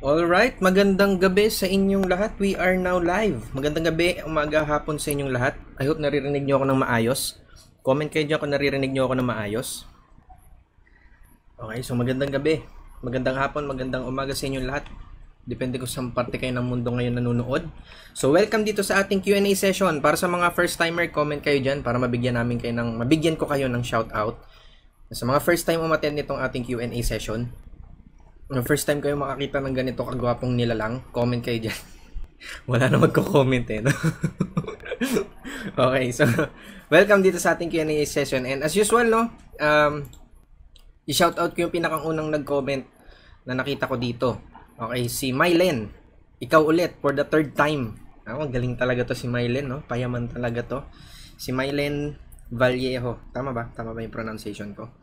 Alright, magandang gabi sa inyong lahat. We are now live. Magandang gabi, umaga, hapon sa inyong lahat. I hope naririnig nyo ako ng maayos. Comment kayo dyan kung naririnig nyo ako ng maayos. Okay, so magandang gabi, magandang hapon, magandang umaga sa inyong lahat. Depende kung saan parte kayo ng mundo ngayon nanonood. So welcome dito sa ating Q&A session. Para sa mga first timer, comment kayo dyan para mabigyan ko kayo ng shoutout. Sa mga first time umattend nitong ating Q&A session, first time kayo makakita ng ganito kagwapong nilalang, comment kayo dyan. Wala na magko-comment eh, no? Okay, so welcome dito sa ating Q&A session. And as usual, no, i-shoutout ko yung pinakaunang nag-comment na nakita ko dito. Okay, si Mylen. Ikaw ulit for the third time. Galing talaga to si Mylen, no? Payaman talaga to. Si Mylen Vallejo. Tama ba? Tama ba yung pronunciation ko?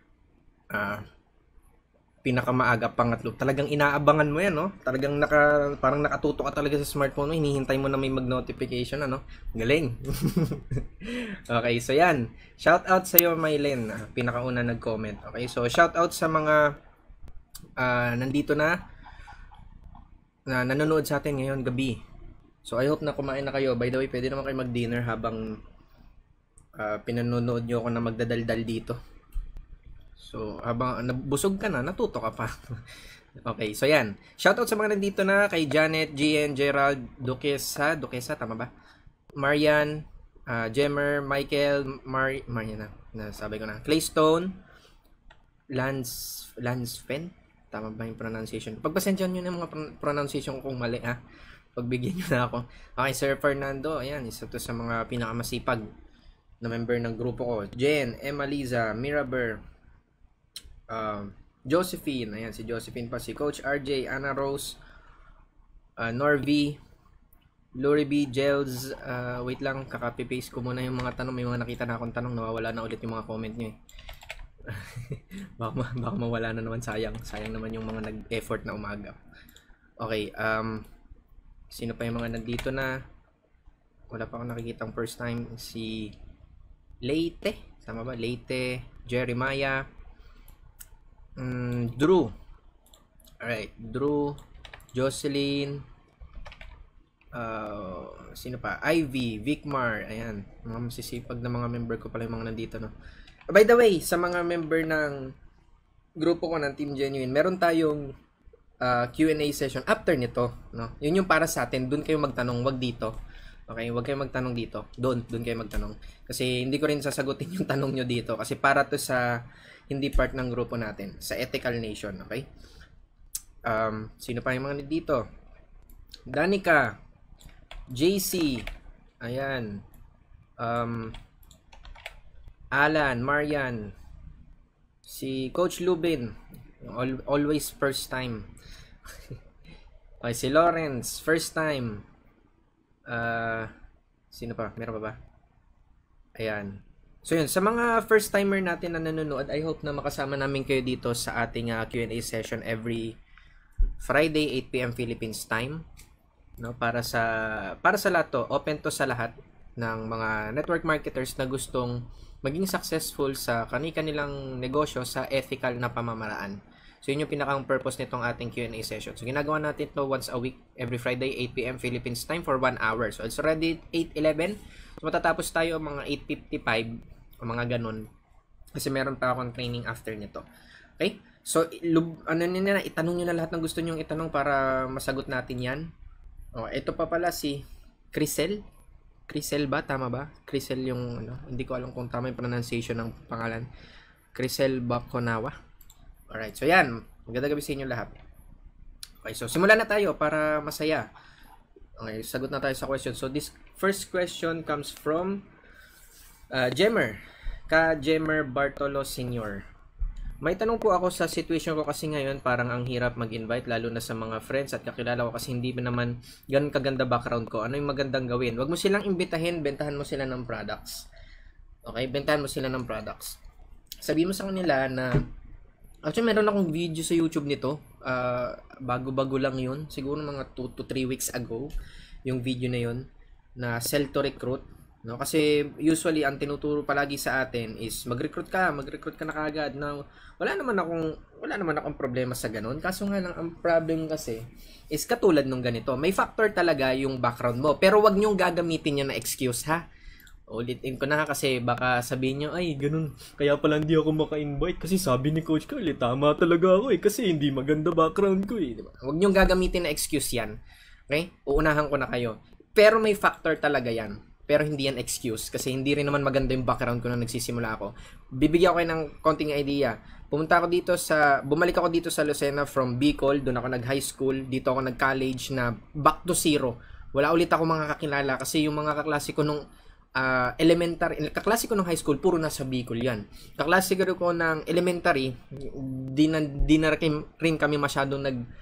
Pinakamaaga pangatlo. Talagang inaabangan mo yan, no? Talagang parang nakatutok ka talaga sa smartphone mo. Hinihintay mo na may mag-notification, ano? Galing. Okay, so yan. Shout out sa iyo, Mylen. Pinakauna nag-comment. Okay, so shout out sa mga nandito na nanonood sa atin ngayon gabi. So I hope na kumain na kayo. By the way, pwede naman kayo mag-dinner habang pinanonood nyo ako na magdadaldal dito. So, habang nabusog ka na, natuto ka pa. Okay, so yan. Shoutout sa mga nandito na kay Janet, GN, Gerald, Duquesa, tama ba? Marian, Jemmer, Michael, Marian nasabi ko na. Claystone, Lansfen, tama ba yung pronunciation? Pagpasensyahan nyo na mga pronunciation kung mali, ha? Pagbigyan nyo na ako. Okay, Sir Fernando, ayan, isa to sa mga pinakamasipag na member ng grupo ko. Jen, Emaliza, Miraber, Josephine, ayan si Josephine pa, si Coach RJ, Anna Rose, Norvi, Lori B, Gels, wait lang, kakapi-paste ko muna yung mga tanong. May mga nakita na akong tanong, nawawala na ulit yung mga comment nyo eh. baka mawala na naman, sayang naman yung mga nag-effort na umaga. Okay, sino pa yung mga nandito na wala pa akong nakikitang first time? Si Leite, tama ba? Leite, Jeremiah, Drew. Alright, Drew, Jocelyn, sino pa? Ivy, Vicmar, ayan. Mga masisipag na mga member ko pala yung mga nandito, no? By the way, sa mga member ng grupo ko ng Team Genuine, meron tayong Q&A session after nito, no? Yun yung para sa atin, doon kayo magtanong, wag dito. Okay, wag kayo magtanong dito. Doon kayo magtanong. Kasi hindi ko rin sasagutin yung tanong nyo dito kasi para to sa hindi part ng grupo natin, sa Ethical Nation, okay? Sino pa yung mga dito? Danica, JC, ayan, Alan, Marian, si Coach Lubin, always first time. Okay, si Lawrence, first time. Sino pa? Meron pa ba? Ayan. So yun, sa mga first timer natin na nanonood, I hope na makasama namin kayo dito sa ating Q&A session every Friday 8 PM Philippines time, no? Para sa lahat to, open to sa lahat ng mga network marketers na gustong maging successful sa kanilang negosyo sa ethical na pamamaraan. So yun yung pinakang purpose nitong ating Q&A session. So ginagawa natin to once a week, every Friday 8 PM Philippines time for 1 hour. So it's already 8:11. So matatapos tayo mga 8:55 o mga ganun. Kasi meron pa akong training after nito. Okay? So itanong nyo na lahat ng gusto nyo itanong para masagot natin yan. Ito pa pala si Crisel. Crisel ba? Tama ba? Crisel yung hindi ko alam kung tama yung pronunciation ng pangalan. Crisel Baconawa. Alright, so yan. Magandang gabi sa inyo lahat. Okay, so simulan na tayo para masaya. Okay, sagot na tayo sa question. So this first question comes from Jemmer. Jemmer Bartolo Sr. May tanong po ako sa situation ko kasi ngayon parang ang hirap mag-invite lalo na sa mga friends at kakilala ko kasi hindi naman ganun kaganda background ko. Ano yung magandang gawin? Wag mo silang imbitahin, bentahan mo sila ng products. Okay, bentahan mo sila ng products. Sabihin mo sa kanila na actually meron akong video sa YouTube nito. Bago-bago lang yun. Siguro mga 2 to 3 weeks ago yung video na yun na sell to recruit. No, kasi usually ang tinuturo palagi sa atin is mag-recruit ka na kaagad. Now, wala naman akong problema sa ganun. Kaso nga lang ang problem kasi is katulad nung ganito. May factor talaga yung background mo. Pero wag niyong gagamitin 'yan na excuse, ha. Ulitin ko na kasi baka sabihin nyo, ay ganun, kaya pala hindi ako maka-invite kasi sabi ni Coach Carl, tama talaga ako kasi hindi maganda background ko Diba? Huwag niyong gagamitin na excuse yan. Okay? Uunahan ko na kayo. Pero may factor talaga yan. Pero hindi yan excuse kasi hindi rin naman maganda yung background ko nung nagsisimula ako. Bibigyan ko kayo ng konting idea. Bumalik ako dito sa Lucena from Bicol, doon ako nag-high school, dito ako nag-college na back to zero. Wala ulit ako mga kakilala kasi yung mga kaklase ko nung kaklase ko ng high school, puro nasa Bicol yan. Kaklase ko ng elementary, di na rin kami masyadong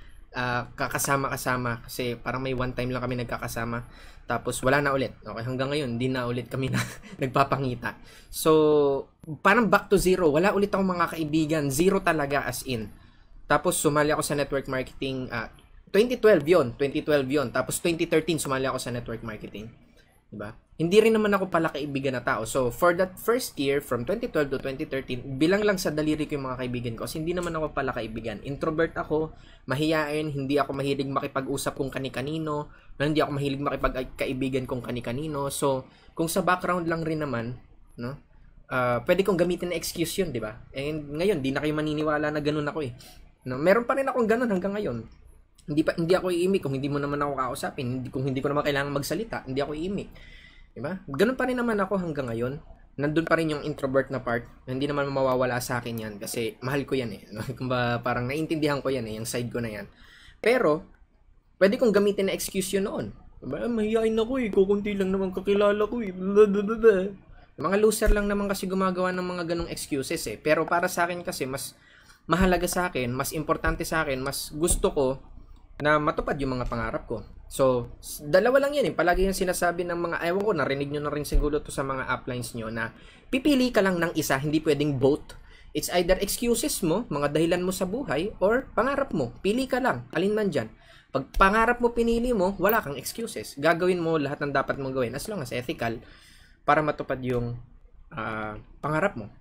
kakasama-kasama kasi parang may one time lang kami nagkakasama. Tapos wala na ulit. Okay, hanggang ngayon, di na ulit kami nagpapangita. So, parang back to zero. Wala ulit akong mga kaibigan. Zero talaga as in. Tapos sumali ako sa network marketing. 2012 yon. Tapos 2013 sumali ako sa network marketing. Diba? Hindi rin naman ako pala kaibigan na tao. So, for that first year, from 2012 to 2013, bilang lang sa daliri ko yung mga kaibigan ko. Kasi hindi naman ako pala kaibigan. Introvert ako, mahiyain, hindi ako mahilig makipag-usap kung kani-kanino, hindi ako mahilig makipag-kaibigan kung kani-kanino. So, kung sa background lang rin naman, no? Pwede kong gamitin na excuse yun, di ba? And ngayon, di na kayo maniniwala na ganun ako eh. No? Meron pa rin akong ganun hanggang ngayon. Hindi ako iimik kung hindi mo naman ako kausapin, kung hindi ko naman kailangan magsalita, hindi ako iimik. Diba? Ganun pa rin naman ako hanggang ngayon. Nandun pa rin yung introvert na part. Hindi naman mawawala sa akin yan kasi mahal ko yan eh. Kumbaga, parang naiintindihan ko yan eh, yung side ko na yan. Pero, pwede kong gamitin na excuse yun noon. Diba? Mahihain ako eh, kukunti lang naman kakilala ko eh. Blablabla. Mga loser lang naman kasi gumagawa ng mga ganong excuses eh. Pero para sa akin kasi, mas mahalaga sa akin, mas importante sa akin, mas gusto ko na matupad yung mga pangarap ko. So, dalawa lang yan eh. Palagi yung sinasabi ng mga, ewan ko, narinig nyo na rin siguro to sa mga uplines nyo na pipili ka lang ng isa, hindi pwedeng both. It's either excuses mo, mga dahilan mo sa buhay, or pangarap mo. Pili ka lang. Alin man dyan. Pag pangarap mo pinili mo, wala kang excuses. Gagawin mo lahat ng dapat mong gawin as long as ethical para matupad yung pangarap mo.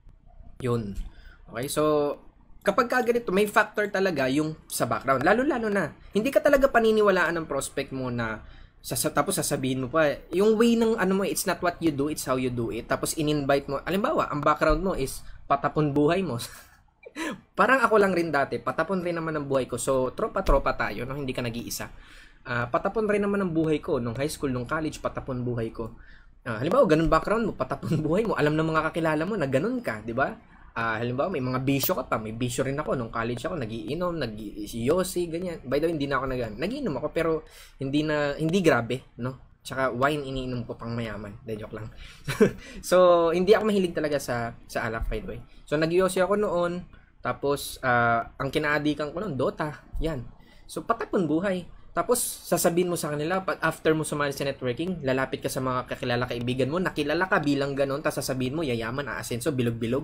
Yun. Okay, so kapag ganito, may factor talaga yung sa background. Lalo-lalo na, hindi ka talaga paniniwalaan ng prospect mo na tapos sasabihin mo pa, yung way ng ano mo, it's not what you do, it's how you do it. Tapos in-invite mo, alimbawa, ang background mo is patapon buhay mo. Parang ako lang rin dati, patapon rin naman ang buhay ko. So, tropa-tropa tayo, no? Hindi ka nag-iisa. Patapon rin naman ang buhay ko. Nung high school, nung college, patapon buhay ko. Halimbawa, ganun background mo, patapon buhay mo. Alam ng mga kakilala mo na ganun ka, di ba? Halimbawa, may mga bisyo ka pa. May bisyo rin ako. Nung college ako, nagiinom, nag-yosi, ganyan. By the way, hindi na ako nagiinom ako, pero hindi grabe, no? Tsaka wine iniinom ko pang mayaman. De joke lang. So, hindi ako mahilig talaga sa alak, by the way. So, nag-yosi ako noon. Tapos, ang kinaadikan ko noon, Dota. Yan. So, patapon buhay. Tapos, sasabihin mo sa kanila, after mo sumali sa networking, lalapit ka sa mga kakilala kaibigan mo, nakilala ka bilang ganon, tapos sasabihin mo, yayaman, aasenso, bilog-bilog.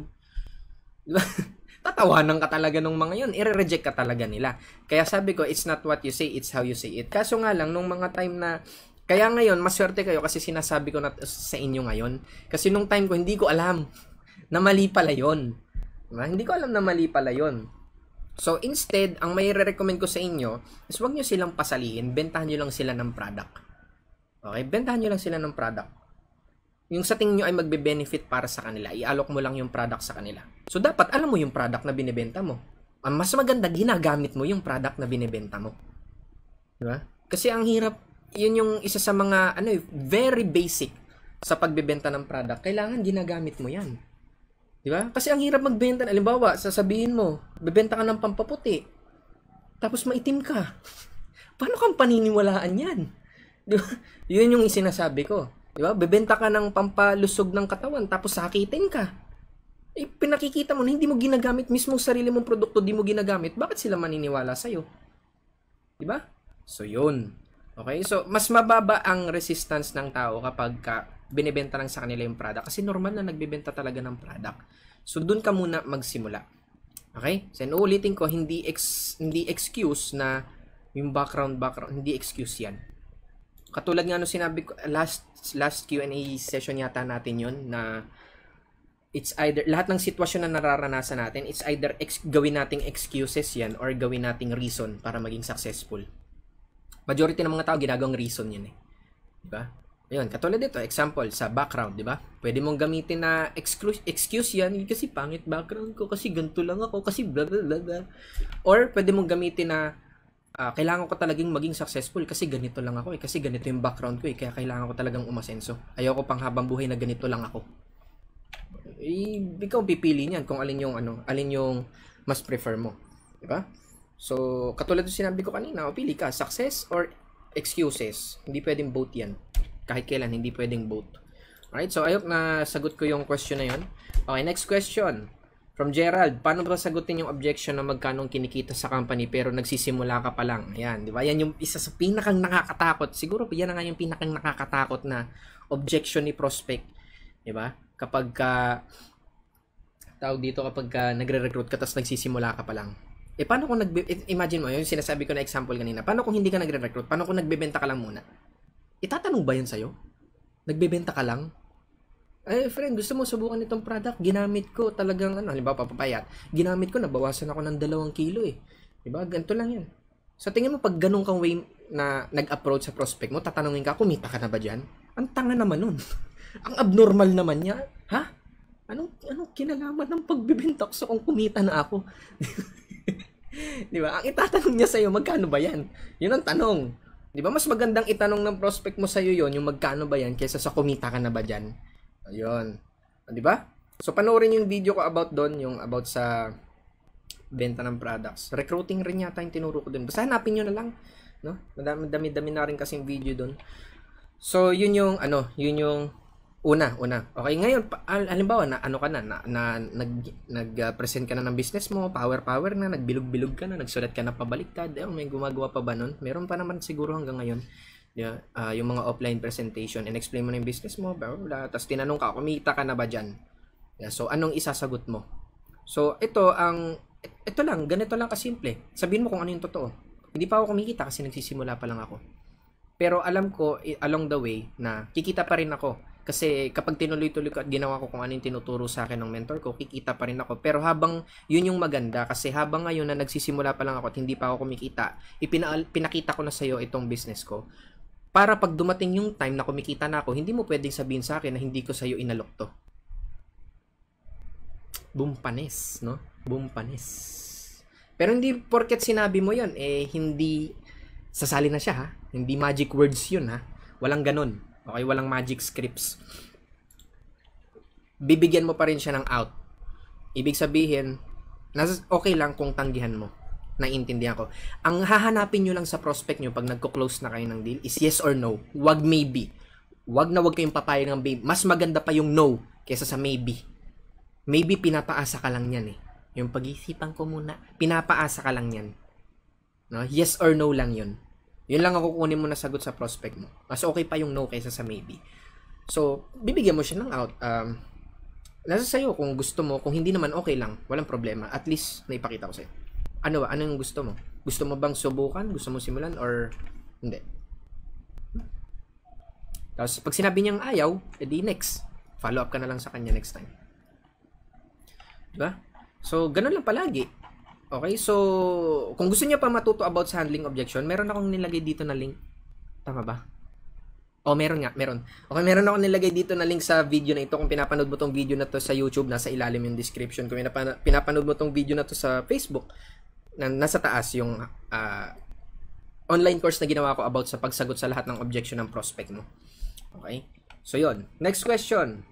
Tatawanan ka talaga ng mga yun. I-reject ka talaga nila. Kaya sabi ko, it's not what you say, it's how you say it. Kaso nga lang, nung mga time na, kaya ngayon, maswerte kayo kasi sinasabi ko na sa inyo ngayon. Kasi nung time ko, hindi ko alam na mali pala yun. Diba? Hindi ko alam na mali pala yun. So, instead, ang may re-recommend ko sa inyo is huwag nyo silang pasalihin, bentahan nyo lang sila ng product. Okay? Bentahan nyo lang sila ng product. Yung sa tingin nyo ay magbe-benefit para sa kanila. I-alok mo lang yung product sa kanila. So, dapat alam mo yung product na binibenta mo. Ang mas maganda, ginagamit mo yung product na binibenta mo. Diba? Kasi ang hirap, yun yung isa sa mga, very basic sa pagbebenta ng product. Kailangan ginagamit mo yan. Diba? Kasi ang hirap magbenta. Halimbawa, sasabihin mo, bebenta ka ng pampaputi. Tapos maitim ka. Paano kang paniniwalaan yan? Diba? Yun yung sinasabi ko. Diba? Bebenta ka ng pampalusog ng katawan tapos sakitin ka. Pinakikita mo na hindi mo ginagamit mismo sarili mong produkto, di mo ginagamit. Bakit sila maniniwala sa'yo? Diba? So, yun. Okay? So, mas mababa ang resistance ng tao kapag binibenta lang sa kanila yung product. Kasi normal na nagbebenta talaga ng product. So, dun ka muna magsimula. Okay? So, uulitin ko, hindi excuse na yung background, hindi excuse yan. Katulad nga nung sinabi ko, last Q&A session yata natin yun, na it's either, lahat ng sitwasyon na nararanasan natin, it's either gawin nating excuses yan or gawin nating reason para maging successful. Majority ng mga tao ginagawang reason yan eh. Diba? Ayun, katulad dito, example, sa background, di ba? Pwede mong gamitin na excuse yan, kasi pangit background ko, kasi ganito lang ako, kasi blah blah blah blah. Or pwede mong gamitin na kailangan ko talagang maging successful kasi ganito lang ako eh, kasi ganito yung background ko eh, kaya kailangan ko talagang umasenso. Ayoko pang habang buhay na ganito lang ako. Ikaw pipili niyan kung alin yung mas prefer mo, di ba? So, katulad ng sinabi ko kanina, pili ka, success or excuses. Hindi pwedeng both yan. Kahit kailan, hindi pwedeng both. Alright, so I hope na sagot ko yung question na yun. Okay, next question. From Gerald, paano ba sagutin yung objection na magkano kinikita sa company pero nagsisimula ka pa lang? Ayan, di ba? Yan yung isa sa pinakang nakakatakot. Siguro, yan na nga yung pinakang nakakatakot na objection ni prospect. Di ba? Kapag nagre-recruit ka tapos nagsisimula ka pa lang. Paano kung imagine mo, yung sinasabi ko na example kanina, paano kung hindi ka nagre-recruit? Paano kung nagbebenta ka lang muna? Itatanong ba yan sa'yo? Nagbebenta ka lang? Friend, gusto mo subukan itong product? Ginamit ko talagang, halimbawa papapayat, ginamit ko, nabawasan ako ng 2 kilo eh. Diba? Ganito lang yan. Sa tingin mo, pag ganun kang way na nag-approach sa prospect mo, tatanungin ka, kumita ka na ba dyan? Ang tanga naman nun. Ang abnormal naman niya. Ha? Anong kinalaman ng pagbibenta ko sa kung kumita na ako? Di ba? Ang itatanong niya sa'yo, magkano ba yan? Yun ang tanong. Di ba? Mas magandang itanong ng prospect mo sa'yo yon, yung magkano ba yan, kaysa sa kumita ka na ba dyan? Ayun. Di ba? So, panoorin yung video ko about doon, yung about sa benta ng products. Recruiting rin yata yung tinuro ko doon. Basta hanapin nyo na lang. No? Madami-dami na rin kasing video doon. So, yun yung Una. Okay, ngayon, halimbawa, nag-present ka na ng business mo, power na, nagbilog-bilog ka na, nagsulat ka na pabaliktad, may gumagawa pa ba nun? Meron pa naman siguro hanggang ngayon. Yeah, yung mga offline presentation, and explain mo na yung business mo, blah, blah, blah. Tapos tinanong ka, kumita ka na ba dyan? Yeah, so, anong isasagot mo? So, ito lang, ganito lang kasimple. Sabihin mo kung ano yung totoo. Hindi pa ako kumikita kasi nagsisimula pa lang ako. Pero alam ko, along the way, na kikita pa rin ako. Kasi kapag tinuloy-tuloy ko at ginawa ko kung ano yung tinuturo sa akin ng mentor ko, kikita pa rin ako. Pero habang yun yung maganda, kasi habang ngayon na nagsisimula pa lang ako at hindi pa ako kumikita, pinakita ko na sa'yo itong business ko. Para pag dumating yung time na kumikita na ako, hindi mo pwedeng sabihin sa akin na hindi ko sa'yo inalok to. Bumpanes, no? Bumpanes. Pero hindi porket sinabi mo yun, hindi sasali na siya, ha? Hindi magic words yun, ha? Walang ganun. Okay, walang magic scripts. Bibigyan mo pa rin siya ng out. Ibig sabihin, okay lang kung tanggihan mo. Naiintindihan ko. Ang hahanapin nyo lang sa prospect nyo pag nagko-close na kayo ng deal is yes or no. Wag maybe. Wag kayong papayag ng maybe. Mas maganda pa yung no kaysa sa maybe. Maybe pinapaasa ka lang yan eh. Yung pag-isipan ko muna, pinapaasa ka lang yan. No? Yes or no lang yun. Yun lang ang kukunin mo na sagot sa prospect mo. Mas okay pa yung no kaysa sa maybe. So, bibigyan mo siya ng out. Nasa sa'yo kung gusto mo. Kung hindi naman, okay lang. Walang problema. At least, naipakita ko sa'yo. Ano yung gusto mo? Gusto mo bang subukan? Gusto mo simulan? Or hindi? Tapos, pag sinabi niyang ayaw, edi next. Follow up ka na lang sa kanya next time. Diba? So, ganun lang palagi. Okay, so, kung gusto niyo pa matuto about sa handling objection, meron akong nilagay dito na link. Tama ba? Meron. Okay, meron akong nilagay dito na link sa video na ito. Kung pinapanood mo tong video na to sa YouTube, nasa ilalim yung description. Kung pinapanood mo tong video na to sa Facebook, nasa taas yung online course na ginawa ko about sa pagsagot sa lahat ng objection ng prospect mo. Okay? So, yon. Next question.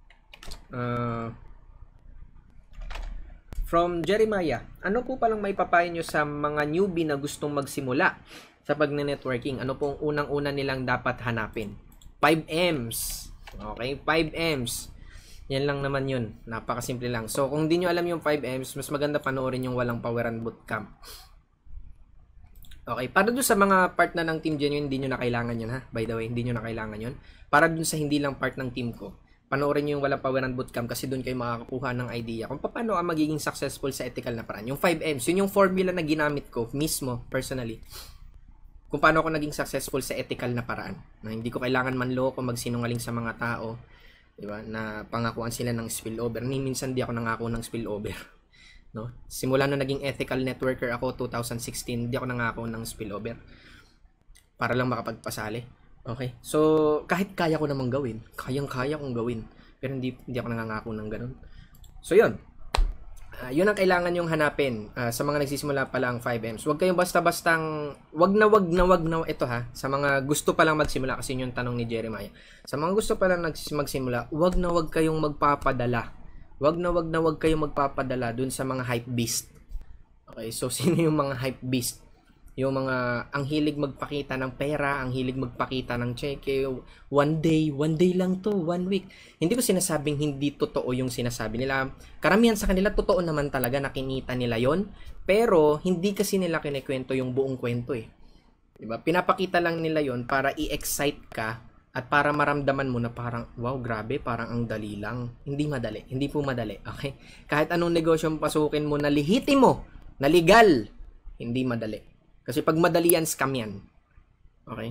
From Jeremiah, ano po palang may papayo nyo sa mga newbie na gustong magsimula sa pagne-networking? Ano pong unang-una nilang dapat hanapin? 5 M's. Okay, 5 M's. Yan lang naman yun. Napakasimple lang. So, kung di nyo alam yung 5 M's, mas maganda panoorin yung Walang Paweran Bootcamp. Okay, para dun sa mga part na ng Team Genuine, hindi nyo na kailangan yun, ha? By the way, hindi nyo na kailangan yun. Para dun sa hindi lang part ng team ko, panoorin nyo yung Walang Paweran Bootcamp kasi doon kayo makakakuha ng idea kung paano ka magiging successful sa ethical na paraan. Yung 5 M's, yun yung formula na ginamit ko mismo, personally. kung paano ako naging successful sa ethical na paraan. Na hindi ko kailangan manloko, magsinungaling sa mga tao, 'di ba? Na pangakuan sila ng spillover. Ni minsan di ako nangako ng spillover, no? Simula nung naging ethical networker ako 2016, di ako nangako ng spillover para lang makapagpasali. Okay? So, kahit kaya ko namang gawin, kayang-kaya kong gawin, pero hindi ako nangangako ng ganun. So, 'yun. Yun ang kailangan yung hanapin sa mga nagsisimula pa lang 5Ms. Huwag kayong basta-bastang wag na ito ha, sa mga gusto pa lang magsimula, kasi yun yung tanong ni Jeremiah. Sa mga gusto pa lang magsimula, wag kayong magpapadala. Wag kayong magpapadala dun sa mga hype beast. Okay, so sino yung mga hype beast? Yung mga ang hilig magpakita ng pera, ang hilig magpakita ng cheque, one day lang to, 1 week. Hindi ko sinasabing hindi totoo yung sinasabi nila. Karamihan sa kanila totoo naman talaga, nakinita nila yon, pero hindi kasi nila kinikwento yung buong kwento eh. 'Di ba? Pinapakita lang nila yon para i-excite ka at para maramdaman mo na parang wow, grabe, parang ang dali lang. Hindi madali, hindi po madali. Okay? Kahit anong negosyo pasukin mo na lehitimo, na legal, hindi madali. Kasi pag madali yan, scam yan. Okay?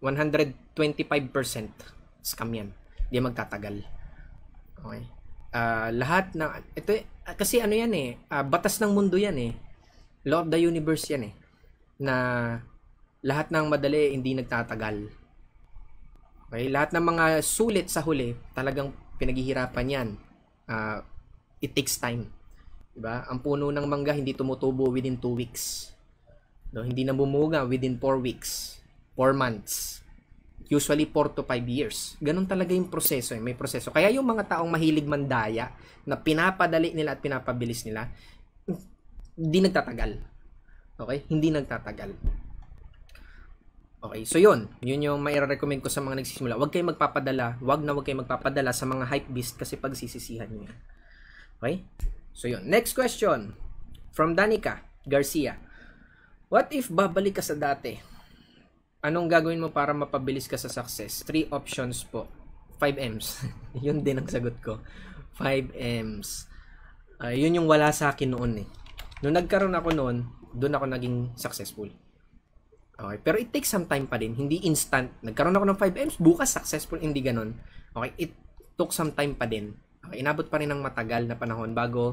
125% scam yan. Hindi magtatagal. Okay? Lahat ng... Ito, kasi ano yan eh. Batas ng mundo yan eh. Law of the universe yan eh. Na lahat ng madali, hindi nagtatagal. Okay? Lahat ng mga sulit sa huli, talagang pinaghihirapan yan. It takes time. Diba? Ang puno ng mangga, hindi tumutubo within 2 weeks. No, hindi na bumuga within 4 weeks, 4 months. Usually 4 to 5 years. Ganun talaga yung proseso, may proseso. Kaya yung mga taong mahilig mandaya na pinapadali nila at pinapabilis nila, hindi nagtatagal. Okay? Hindi nagtatagal. Okay, so yun yung mai-recommend ko sa mga nagsisimula. Huwag kayong magpapadala, huwag kayong magpapadala sa mga hype beast kasi pagsisisihan niyo yan. Okay? So yun. Next question from Danica Garcia. What if babalik ka sa dati? Anong gagawin mo para mapabilis ka sa success? 3 options po. 5Ms. Yun din ang sagot ko. 5Ms. Yun yung wala sa akin noon eh. Nung nagkaroon ako noon, doon ako naging successful. Okay, pero it takes some time pa din. Hindi instant. Nagkaroon ako ng 5Ms, bukas successful. Hindi ganun. Okay, it took some time pa din. Okay, inabot pa rin ng matagal na panahon bago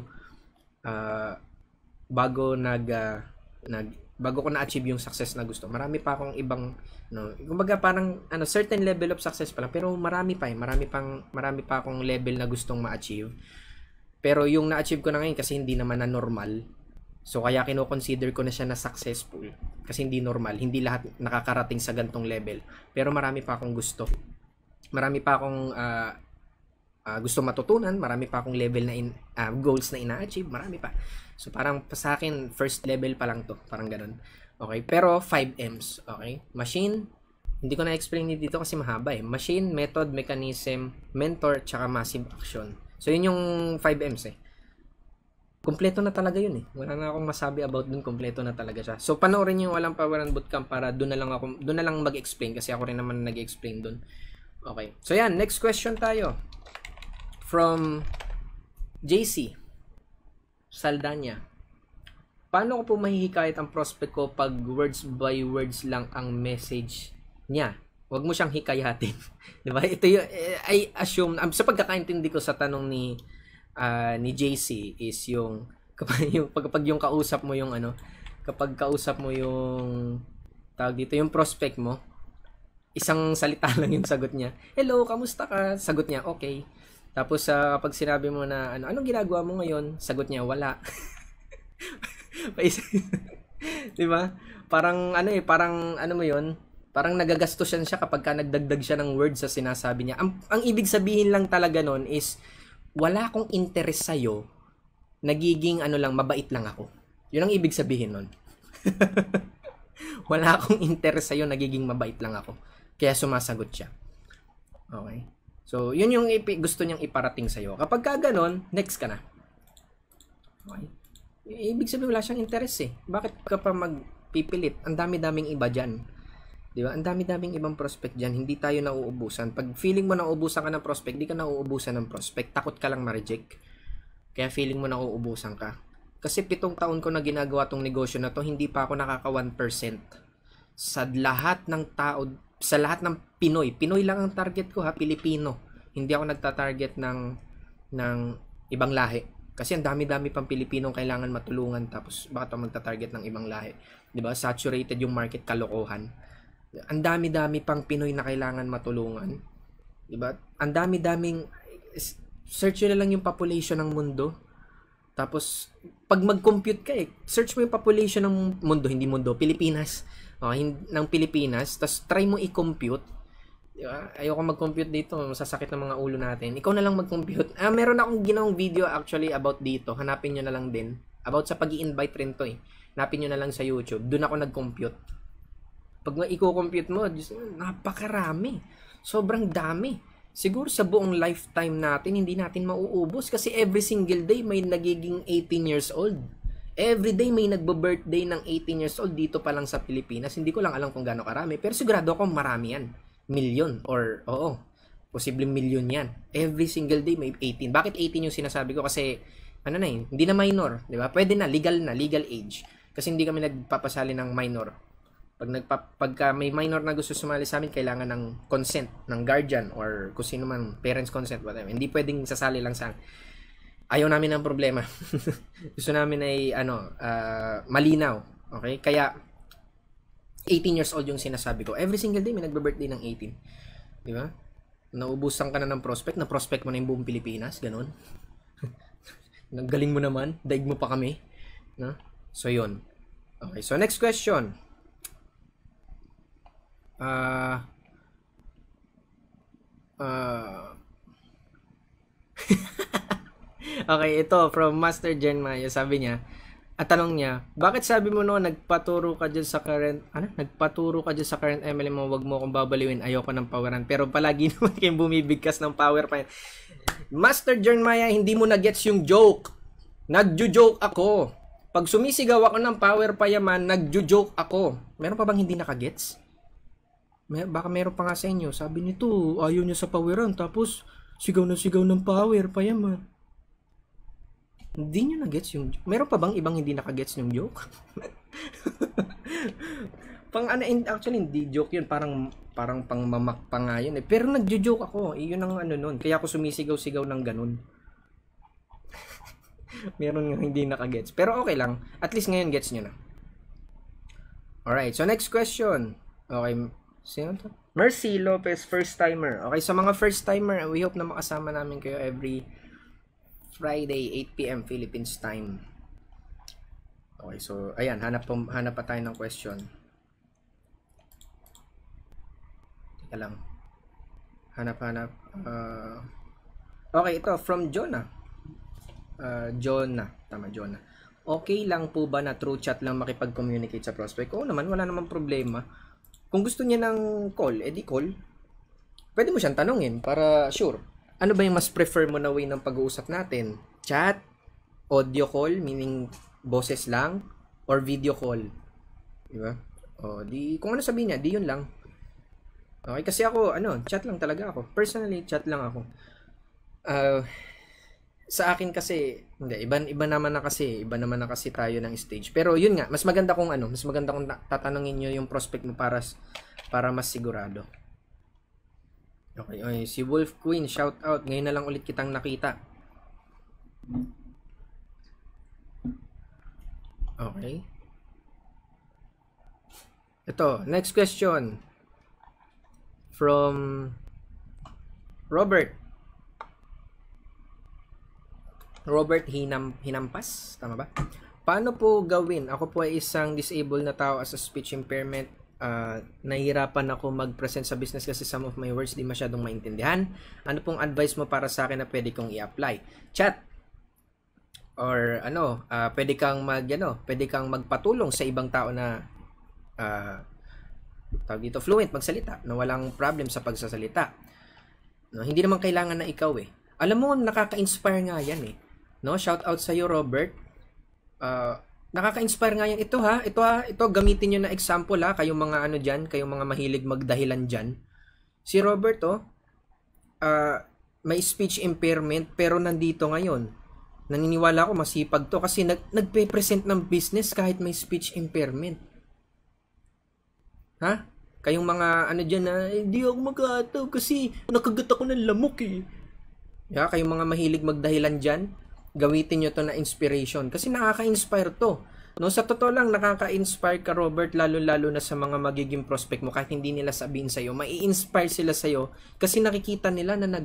bago ko na-achieve yung success na gusto. Marami pa akong ibang, no, kumbaga parang certain level of success pa lang, pero marami pa akong level na gustong ma-achieve. Pero yung na-achieve ko na ngayon kasi hindi naman na normal. So kaya kino-consider ko na siya na successful kasi hindi normal, hindi lahat nakakarating sa gantong level. Pero marami pa akong gusto. Marami pa akong gusto matutunan, marami pa akong level na goals na ina-achieve, marami pa. So parang sa akin first level pa lang to, parang ganun. Okay, pero 5Ms, okay? Machine, hindi ko na-explain dito kasi mahaba eh. Machine, method, mechanism, mentor, tsaka massive action. So yun yung 5Ms eh. Kompleto na talaga yun eh. Wala na akong masabi about dun, kompleto na talaga siya. So panoorin yung Walang Pawaran Bootcamp para doon na lang mag-explain kasi ako rin naman nag-explain dun. Okay. So yan, next question tayo. From JC Saldanya. Paano ko po mahihikayat ang prospect ko pag words by words lang ang message niya? Huwag mo siyang hikayatin. Diba? Ito yung, I assume, sa pagkakaintindi ko sa tanong ni JC is yung kapag yung kausap mo yung kapag kausap mo yung tawag dito, yung prospect mo, isang salita lang yung sagot niya. Hello, kamusta ka? Sagot niya, okay. Tapos kapag sinabi mo na anong ginagawa mo ngayon? Sagot niya, wala. 'Di ba? Parang parang mo 'yon? Parang nagagastos siya kapag nagdagdag siya ng words sa sinasabi niya. Ang ibig sabihin lang talaga noon is wala akong interest sa iyo. Nagiging lang, mabait lang ako. 'Yun ang ibig sabihin noon. Wala akong interest sa iyo, nagiging mabait lang ako. Kaya sumasagot siya. Okay? So, yun yung gusto niyang iparating sa'yo. Kapag ka ganon, next ka na. Okay? Ibig sabihin, wala siyang interest eh. Bakit ka pa magpipilit? Ang dami-daming iba dyan. Di ba? Ang dami-daming ibang prospect dyan. Hindi tayo nauubusan. Pag feeling mo nauubusan ka ng prospect, di ka nauubusan ng prospect. Takot ka lang ma-reject. Kaya feeling mo nauubusan ka. Kasi 7 taon ko na ginagawa tong negosyo na to, hindi pa ako nakaka 1%. sa lahat ng tao, sa lahat ng Pinoy. Pinoy lang ang target ko ha, Pilipino. Hindi ako nagta-target ng ibang lahi. Kasi ang dami-dami pang Pilipinong kailangan matulungan, tapos bakit ako magta-target ng ibang lahi? 'Di ba? Saturated yung market, kalokohan. Ang dami-dami pang Pinoy na kailangan matulungan. 'Di ba? Ang dami-daming, search nyo na lang yung population ng mundo. Tapos pag mag-compute ka search mo yung population ng mundo, hindi mundo, Pilipinas. Ng Pilipinas, tapos try mo i-compute. Diba? Ayoko mag-compute dito, masasakit ng mga ulo natin. Ikaw na lang mag-compute. Meron akong ginawang video actually about dito. Hanapin nyo na lang din. About sa pag-i-invite rin to Hanapin nyo na lang sa YouTube. Doon ako nag-compute. Pag i-compute mo, napakarami. Sobrang dami. Siguro sa buong lifetime natin, hindi natin mauubos. Kasi every single day may nagiging 18 years old. Every day may nagbo-birthday ng 18 years old dito pa lang sa Pilipinas. Hindi ko lang alam kung gaano karami. Pero sigurado ako marami yan. Million or posibleng million yan. Every single day may 18. Bakit 18 yung sinasabi ko? Kasi hindi na minor, 'di ba? Pwede na, legal age. Kasi hindi kami nagpapasali ng minor. Pagka may minor na gusto sumali sa amin, kailangan ng consent ng guardian or kung sino man, parents consent, whatever. Hindi pwedeng sasali lang sa ayaw namin ng problema. Gusto namin ay malinaw. Okay? Kaya 18 years old yung sinasabi ko. Every single day may nagbe-birthday ng 18. Di ba? Naubusan ka na ng prospect, na prospect mo na yung buong Pilipinas, ganun. Nagaling mo naman, daig mo pa kami. No? So, yun. Okay, so next question. Okay, ito from Master Jen Maya. Sabi niya, tanong niya, bakit sabi mo nagpaturo ka dyan sa current MLM mo, wag mo akong babaliwin, ayoko ng poweran, pero palagi naman kayong bumibigkas ng power pa yan. Master Jeremiah, hindi mo na-gets yung joke. Nagjo-joke ako. Pag sumisigaw ako ng power payaman, nagjo-joke ako. Meron pa bang hindi nakagets? Baka meron pa nga sa inyo. Sabi nito, ayaw niya sa poweran, tapos sigaw na sigaw ng power payaman. Hindi nyo na-gets yung joke. Meron pa bang ibang hindi nakagets yung joke? Actually, hindi joke yun. Parang pang mamak pa nga yun. Pero nagjo-joke ako. Yun ang nun. Kaya ako sumisigaw-sigaw ng ganun. Meron nga hindi nakagets. Pero okay lang. At least ngayon gets nyo na. Alright. So, next question. Okay. Sino to? Mercy Lopez, first timer. Okay. Sa mga first timer, we hope na makasama namin kayo every Friday, 8 p.m. Philippines time. Okay, so ayan, hanap pa tayo ng question. Teka lang. Hanap. Okay, ito from Jonah. Tama, Jonah. Okay lang po ba na through chat lang makipag-communicate sa prospect? Oo naman, wala namang problema. Kung gusto niya ng call, edi call. Pwede mo siyang tanungin para sure. Ano ba yung mas prefer mo na way ng pag-uusap natin? Chat, audio call, meaning boses lang, or video call? Diba? Kung ano sabihin niya, di yun lang. Okay, kasi ako, chat lang talaga ako. Personally, chat lang ako. Sa akin kasi, iba naman na kasi tayo ng stage. Pero yun nga, mas maganda kung tatanungin niyo yung prospect mo para mas sigurado. Okay, si Wolf Queen, shout out. Ngayon na lang ulit kitang nakita. Okay. Ito, next question. From Robert. Robert Hinampas, tama ba? Paano po gawin? Ako po ay isang disabled na tao as a speech impairment. Nahihirapan ako mag-present sa business kasi some of my words di masyadong maintindihan. Ano pong advice mo para sa akin na pwede kong i-apply? Chat or pwede kang magpatulong sa ibang tao na fluent magsalita, na walang problem sa pagsasalita. Hindi naman kailangan na ikaw Alam mo, nakaka-inspire nga yan shout out sa iyo, Robert. Nakaka-inspire nga yan. Ito gamitin nyo na example kayong mga kayong mga mahilig magdahilan dyan. Si Robert may speech impairment pero nandito ngayon. Naniniwala ako masipag to kasi nagpe-present ng business kahit may speech impairment. Ha? Kayong mga ano dyan na, hindi ako mag-ataw kasi nakagat ako ng lamok eh. Yeah, kayong mga mahilig magdahilan dyan, gamitin nyo to na inspiration. Kasi nakaka-inspire to. No, sa totoo lang, nakaka-inspire ka, Robert, lalo-lalo na sa mga magiging prospect mo. Kahit hindi nila sabihin sa'yo, mai-inspire sila sa'yo kasi nakikita nila na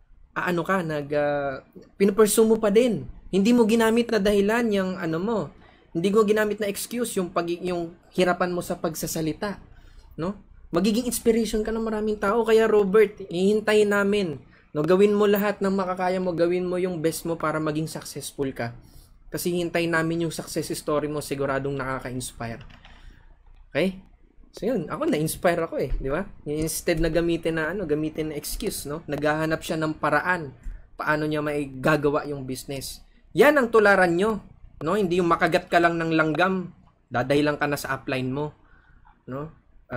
pinupursue mo pa din. Hindi mo ginamit na dahilan yung ano mo. Hindi mo ginamit na excuse yung hirapan mo sa pagsasalita, no? Magiging inspiration ka ng maraming tao. Kaya Robert, hihintayin namin. No, gawin mo lahat ng makakaya mo, gawin mo yung best mo para maging successful ka. Kasi hintayin namin yung success story mo, siguradong nakaka-inspire. Okay? So yun, ako na-inspire ako eh, di ba? Instead na gamitin na excuse, no? Naghahanap siya ng paraan paano niya may gagawa yung business. Yan ang tularan nyo, no? Hindi yung makagat ka lang ng langgam, dadahilan ka na sa upline mo, no?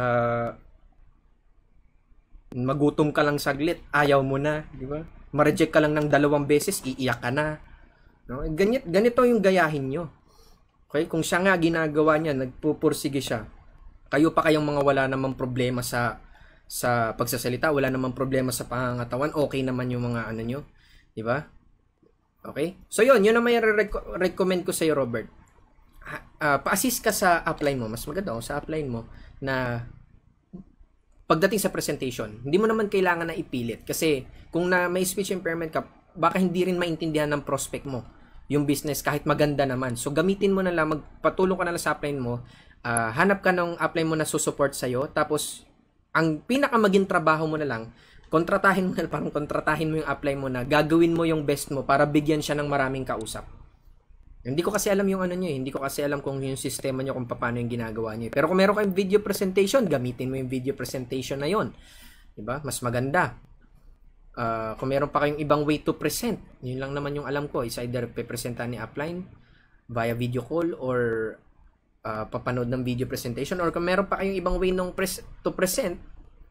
Magutom ka lang saglit, ayaw mo na, di ba? Ma-reject ka lang ng 2 beses, iiyak ka na. No? Ganito yung gayahin nyo. Okay? Kung siya nga ginagawa niya, nagpupursige siya, kayo pa kayong mga wala namang problema sa pagsasalita, wala namang problema sa pangangatawan, okay naman yung mga ano nyo. Di ba? Okay? So yun ang may recommend ko sa iyo, Robert. Pa-assist ka sa upline mo. Mas maganda sa upline mo na pagdating sa presentation, hindi mo naman kailangan na ipilit. Kasi kung may speech impairment ka, baka hindi rin maintindihan ng prospect mo yung business kahit maganda naman. So gamitin mo na lang, magpatulong ka na lang sa upline mo, hanap ka ng upline mo na susupport sa'yo, tapos ang pinakamaging trabaho mo na lang, kontratahin mo yung upline mo na gagawin mo yung best mo para bigyan siya ng maraming kausap. Hindi ko kasi alam yung ano nyo eh. Hindi ko kasi alam kung yung sistema nyo kung paano yung ginagawa nyo. Pero kung meron kayong video presentation, gamitin mo yung video presentation na yon. Diba? Mas maganda. Kung meron pa kayong ibang way to present, yun lang naman yung alam ko. Is either pe-presenta ni upline via video call or papanood ng video presentation. Or kung meron pa kayong ibang way to present,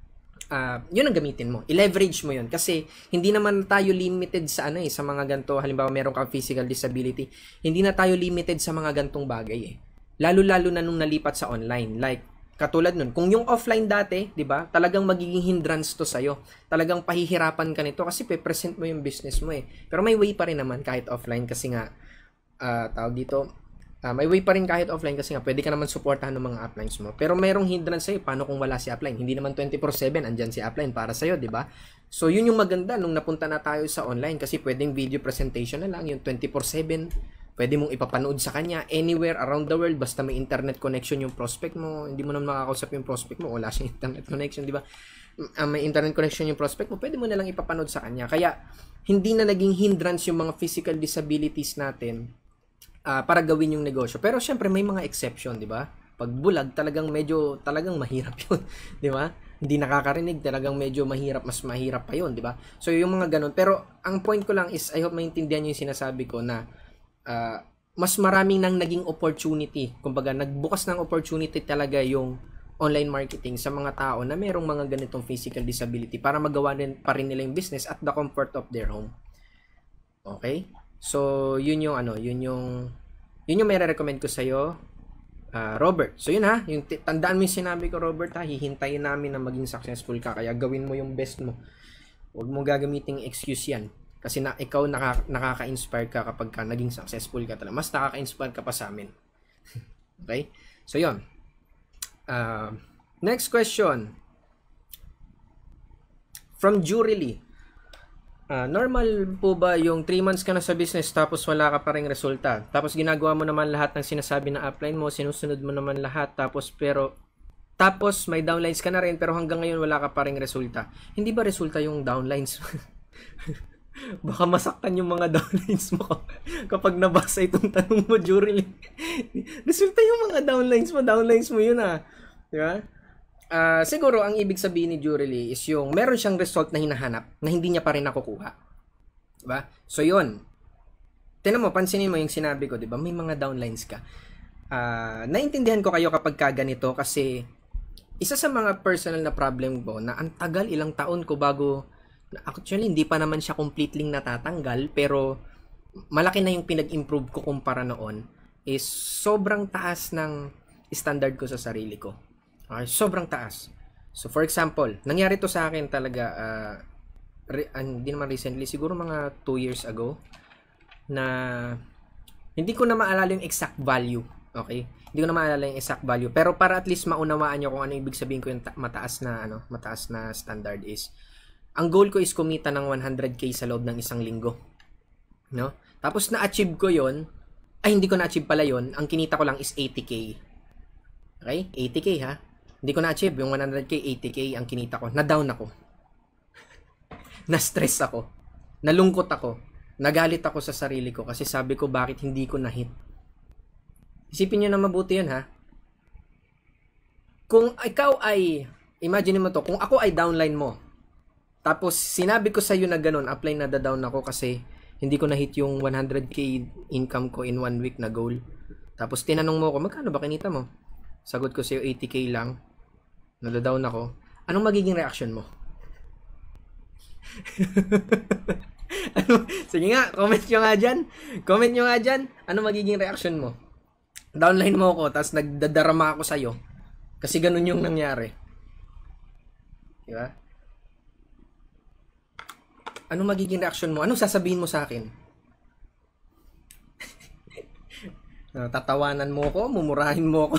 yun ang gamitin mo. I-leverage mo yun. Kasi hindi naman tayo limited sa sa mga ganito. Halimbawa, meron kang physical disability. Hindi na tayo limited sa mga gantong bagay eh. Lalo-lalo na nung nalipat sa online. Like, katulad nun, kung yung offline dati, di ba, talagang magiging hindrance to sa'yo. Talagang pahihirapan ka nito kasi pe-present mo yung business mo eh. Pero may way pa rin naman kahit offline kasi nga, tawag dito, may way pa rin kahit offline kasi nga pwede ka naman supportahan ng mga uplines mo. Pero mayroong hindrance sa'yo, paano kung wala si upline? Hindi naman 24/7 andyan si upline para sa'yo, di ba? So yun yung maganda nung napunta na tayo sa online kasi pwedeng video presentation na lang, yung 24/7. Pwede mong ipapanood sa kanya anywhere around the world basta may internet connection yung prospect mo. Hindi mo naman makakausap yung prospect mo, wala siyang internet connection, di ba? May internet connection yung prospect mo, pwede mo na lang ipapanood sa kanya. Kaya hindi na naging hindrance yung mga physical disabilities natin para gawin yung negosyo. Pero syempre may mga exception, di ba? Pag bulag, talagang mahirap yun, di ba? Hindi nakakarinig, talagang medyo mas mahirap pa yun, di ba? So yung mga ganun. Pero ang point ko lang is, I hope maintindihan nyo yung sinasabi ko na mas maraming nang naging opportunity. Kumbaga, nagbukas ng opportunity talaga yung online marketing sa mga tao na merong mga ganitong physical disability para magawa pa rin nila yung business at the comfort of their home. Okay? So, yun yung may recommend ko sa iyo, Robert. So, yun ha. Tandaan mo yung sinabi ko, Robert ha. Hihintayin namin na maging successful ka. Kaya gawin mo yung best mo. Huwag mo gagamiting excuse yan. Kasi ikaw nakaka-inspire ka kapag naging successful ka talaga. Mas nakaka-inspire ka pa sa amin. Okay? So, yun. Next question. From Jurily. Normal po ba yung 3 months ka na sa business tapos wala ka pa ring resulta? Tapos ginagawa mo naman lahat ng sinasabi ng upline mo, sinusunod mo naman lahat, tapos may downlines ka na rin pero hanggang ngayon wala ka pa ring resulta. Hindi ba resulta yung downlines? Baka masaktan yung mga downlines mo kapag nabasa itong tanong mo, Jurily. Resulta yung mga downlines mo yun di ba? Siguro ang ibig sabihin ni Jurily is yung meron siyang result na hinahanap na hindi niya pa rin nakukuha. Diba? So yun. Tingnan mo, pansinin mo yung sinabi ko, diba? May mga downlines ka. Naintindihan ko kayo kapag ganito kasi isa sa mga personal na problem ko na ang tagal, ilang taon ko bago, actually hindi pa naman siya completely natatanggal pero malaki na yung pinag-improve ko kumpara noon is sobrang taas ng standard ko sa sarili ko. Okay, sobrang taas. So for example, nangyari to sa akin talaga hindi naman recently, siguro mga 2 years ago na hindi ko na maalala yung exact value. Okay? Hindi ko na maalala yung exact value, pero para at least maunawaan niyo kung ano ibig sabihin ko yung mataas na standard is ang goal ko is kumita ng 100k sa loob ng isang linggo. No? Tapos na-achieve ko 'yon. Ay, hindi ko na-achieve pala 'yon. Ang kinita ko lang is 80k. Okay? 80k ha. Hindi ko na-achieve yung 100k, 80k ang kinita ko. Na-down ako. Na-stress ako. Nalungkot ako. Nagalit ako sa sarili ko kasi sabi ko bakit hindi ko na-hit. Isipin niyo na mabuti 'yan ha. Kung ikaw ay, imagine mo to, kung ako ay downline mo, tapos sinabi ko sa iyo na ganun, apply na down ako kasi hindi ko na-hit yung 100k income ko in 1 week na goal. Tapos tinanong mo ako, magkano ba kinita mo? Sagot ko sa iyo, 80k lang. Nada-down ako. Anong magiging reaction mo? Ano? Sige nga, comment nyo nga dyan. Comment nyo nga dyan. Ano magiging reaction mo? Downline mo ako, tapos nagdadarama ako sa'yo. Kasi ganun yung nangyari. Diba? Ano magiging reaction mo? Anong sasabihin mo sa akin? Tatawanan mo ako? Mumurahin mo ako?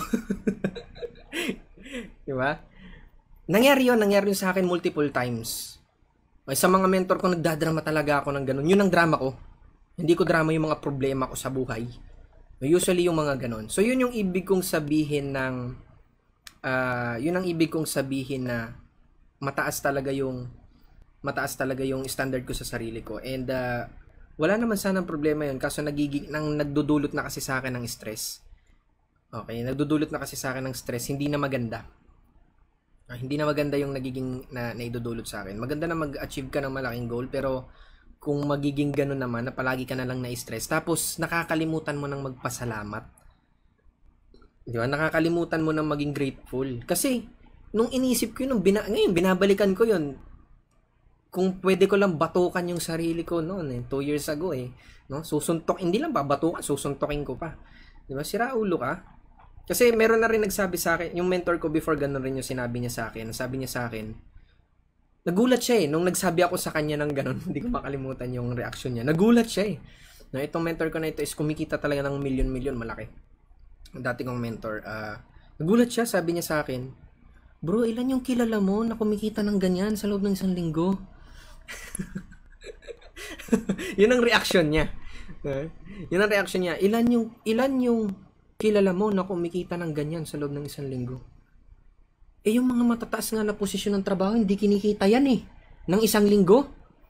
Diba? Nangyari yun sa akin multiple times. Sa mga mentor ko, nagdadrama talaga ako ng ganun. Yun ang drama ko. Hindi ko drama yung mga problema ko sa buhay. Usually yung mga ganun. So yun yung ibig kong sabihin ng na mataas talaga yung standard ko sa sarili ko. And wala naman sanang problema yun kaso nagdudulot na kasi sa akin ng stress. Okay, nagdudulot na kasi sa akin ng stress, hindi na maganda. Hindi na maganda yung nagiging naidudulot sa akin. Maganda na mag-achieve ka ng malaking goal, pero kung magiging ganun naman, na palagi ka na lang na-stress, tapos nakakalimutan mo nang magpasalamat. Di ba? Nakakalimutan mo nang maging grateful. Kasi, nung inisip ko yun, ngayon, binabalikan ko yun. Kung pwede ko lang batukan yung sarili ko noon, 2 years ago no? Hindi lang babatukan, susuntokin ko pa. Di ba? Sira ulo ka. Kasi meron na rin nagsabi sa akin, yung mentor ko before, ganun rin yung sinabi niya sa akin. Sabi niya sa akin, nagulat siya nung nagsabi ako sa kanya ng ganun. Hindi ko makalimutan yung reaction niya. Nagulat siya na itong mentor ko na ito is kumikita talaga ng milyon-milyon, malaki. Ang dati kong mentor. Nagulat siya, sabi niya sa akin, bro, ilan yung kilala mo na kumikita ng ganyan sa loob ng isang linggo? Yun ang reaction niya. Yun ang reaction niya. Ilan yung kilala mo na kumikita ng ganyan sa loob ng isang linggo? Yung mga matataas nga na posisyon ng trabaho, hindi kinikita yan ng isang linggo.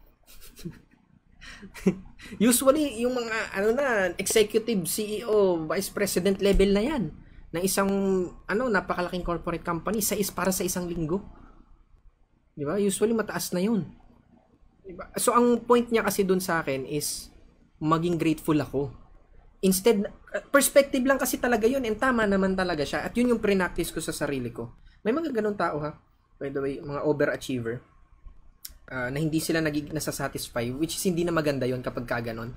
Usually, yung mga executive, CEO, vice president level na yan, ng isang napakalaking corporate company, para sa isang linggo. Di ba? Usually, mataas na yun. Diba? So, ang point niya kasi dun sa akin is maging grateful ako. Instead, perspective lang kasi talaga yun, and tama naman talaga siya. At yun yung pre-practice ko sa sarili ko. May mga ganun tao by the way, mga overachiever, na hindi sila nasasatisfy, which is hindi na maganda yun kapag kaganon.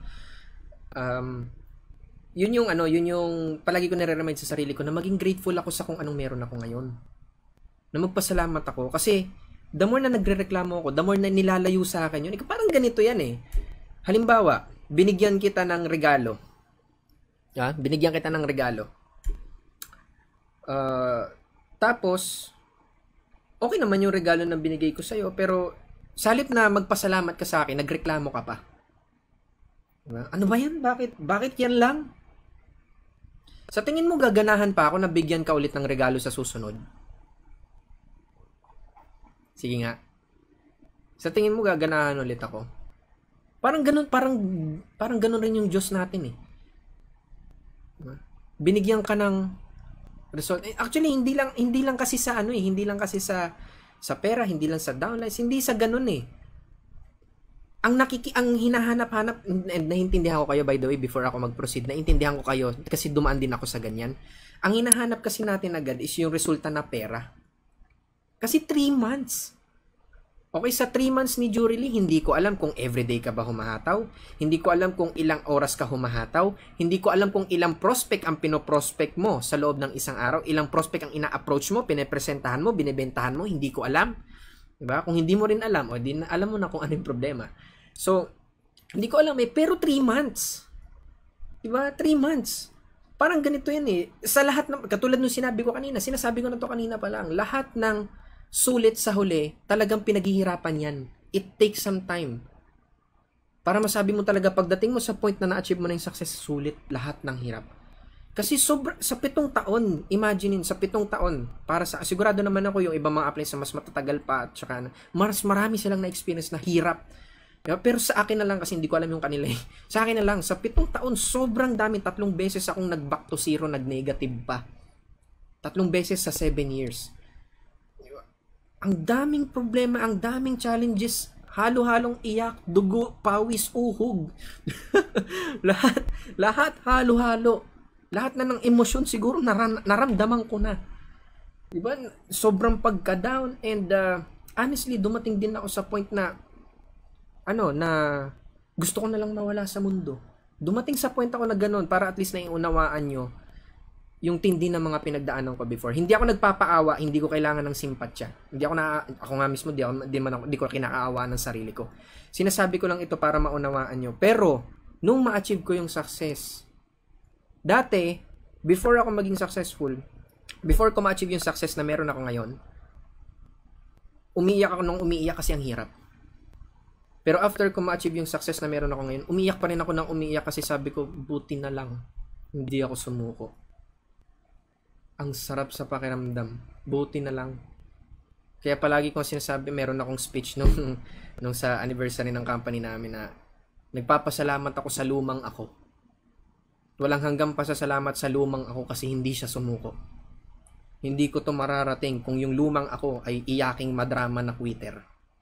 Yun yung palagi ko nare-remind sa sarili ko na maging grateful ako sa kung anong meron ako ngayon. Na magpasalamat ako. Kasi, the more na nagre-reklamo ako, the more na nilalayo sa akin yun. Parang ganito yan Halimbawa, binigyan kita ng regalo. Binigyan kita ng regalo. Tapos, okay naman yung regalo na binigay ko sa'yo, pero sa halip na magpasalamat ka sa akin, nagreklamo ka pa. Diba? Ano ba yan? Bakit yan lang? Sa tingin mo, gaganahan pa ako na bigyan ka ulit ng regalo sa susunod? Sige nga. Sa tingin mo, gaganahan ulit ako? Parang ganun rin yung Diyos natin Binigyan ka ng result. Actually, hindi lang kasi sa hindi lang kasi sa pera, hindi lang sa downlines, hindi sa ganun Ang hinahanap-hanap, and naiintindihan ko kayo by the way before ako mag-proceed, naiintindihan ko kayo kasi dumaan din ako sa ganyan. Ang hinahanap kasi natin agad is yung resulta na pera. Kasi 3 months. Okay, sa 3 months ni Jurily, hindi ko alam kung everyday ka ba humahataw. Hindi ko alam kung ilang oras ka humahataw. Hindi ko alam kung ilang prospect ang pinoprospect mo sa loob ng isang araw. Ilang prospect ang ina-approach mo, pinepresentahan mo, binibentahan mo. Hindi ko alam. Diba? Kung hindi mo rin alam, o di na, alam mo na kung ano yung problema. So, hindi ko alam pero 3 months. Diba? 3 months. Parang ganito yan Sa lahat ng, katulad nung sinabi ko kanina, sinasabi ko na to kanina pa lang, lahat ng sulit sa huli, talagang pinaghihirapan yan. It takes some time. Para masabi mo talaga, pagdating mo sa point na na-achieve mo na yung success, sulit lahat ng hirap. Kasi sa 7 taon, imaginein, sa 7 taon, para sa, sigurado naman ako yung ibang mga apply sa mas matatagal pa, at saka, mas marami silang na-experience na hirap. Pero sa akin na lang, kasi hindi ko alam yung kanila Sa akin na lang, sa 7 taon, sobrang dami, 3 beses akong nag-back to zero, nag-negative pa. 3 beses sa 7 years. Ang daming problema, ang daming challenges, halo-halong iyak, dugo, pawis, uhog. lahat halo-halo. Lahat na ng emosyon siguro naramdaman ko na. Diba? Sobrang pagka-down and honestly, dumating din ako sa point na na gusto ko na lang mawala sa mundo. Dumating sa point ako na ganun para at least naiunawaan nyo yung tindi ng mga pinagdaanan ko before. Hindi ako nagpapaawa, hindi ko kailangan ng simpatya. Ako nga mismo, di ko kinakaawa ng sarili ko. Sinasabi ko lang ito para maunawaan nyo. Pero, nung ma-achieve ko yung success, dati, before ako maging successful, before ko ma-achieve yung success na meron ako ngayon, umiiyak ako nung umiiyak kasi ang hirap. Pero after ko ma-achieve yung success na meron ako ngayon, umiiyak pa rin ako nang umiiyak kasi sabi ko, buti na lang, hindi ako sumuko. Ang sarap sa pakiramdam. Buti na lang. Kaya palagi kong sinasabi, meron akong speech nung sa anniversary ng company namin na nagpapasalamat ako sa lumang ako. Walang hanggang pasasalamat sa lumang ako kasi hindi siya sumuko. Hindi ko to mararating kung yung lumang ako ay iyaking madrama na quitter.